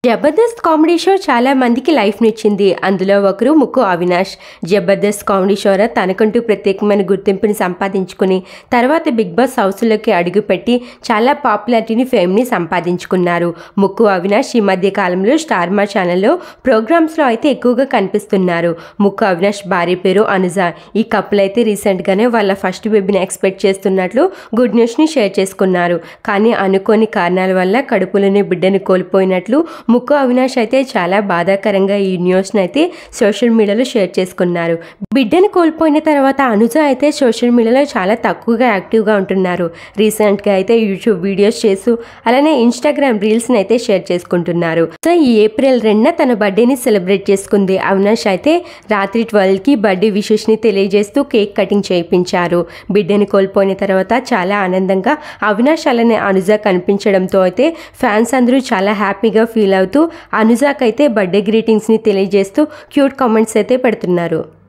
Jabardasth comedy show చాలా మందికి లైఫ్నిచ్చింది. అందులో ఒకరు ముక్కు అవినాష్. జబర్దస్త్ కామెడీ షోలో తనకంటూ ప్రత్యేకమైన గుర్తింపుని సంపాదించుకుని తర్వాత బిగ్ బాస్ హౌస్లోకి అడుగుపెట్టి చాలా పాపులారిటీని, ఫేమ్ని సంపాదించుకున్నారు. ముక్కు అవినాష్ ఈ మధ్య కాలంలో స్టార్ మా ఛానల్లో ప్రోగ్రామ్స్లో అయితే ఎక్కువగా కనిపిస్తున్నారు. ముక్కు అవినాష్ భార్య పేరు అనుజ. ఈ కపుల్ అయితే రీసెంట్గానే వాళ్ళ ఫస్ట్ బేబీని ఎక్స్పెక్ట్ చేస్తున్నట్లు గుడ్ న్యూస్ని షేర్ చేసుకున్నారు. కానీ అనుకోని కారణాల వల్ల కడుపులోని బిడ్డని కోల్పోయినట్లు ముక్కు అవినాష్ అయితే చాలా బాధాకరంగా ఈ న్యూస్ని అయితే సోషల్ మీడియాలో షేర్ చేసుకున్నారు. బిడ్డను కోల్పోయిన తర్వాత అనుజ అయితే సోషల్ మీడియాలో చాలా తక్కువగా యాక్టివ్గా ఉంటున్నారు. రీసెంట్గా అయితే యూట్యూబ్ వీడియోస్ చేస్తూ అలానే ఇన్స్టాగ్రామ్ రీల్స్ని అయితే షేర్ చేసుకుంటున్నారు. సో ఈ ఏప్రిల్ 2న తన బర్త్డేని సెలబ్రేట్ చేసుకుంది. అవినాష్ అయితే రాత్రి 12కి బర్త్డే విషెస్ని తెలియజేస్తూ కేక్ కటింగ్ చేయించారు. బిడ్డని కోల్పోయిన తర్వాత చాలా ఆనందంగా అవినాష్ అలానే అనుజ కనిపించడంతో అయితే ఫ్యాన్స్ అందరూ చాలా హ్యాపీగా ఫీల్ అవుతూ అనుజాకైతే బర్త్డే గ్రీటింగ్స్ని తెలియజేస్తూ క్యూట్ కామెంట్స్ అయితే పెడుతున్నారు.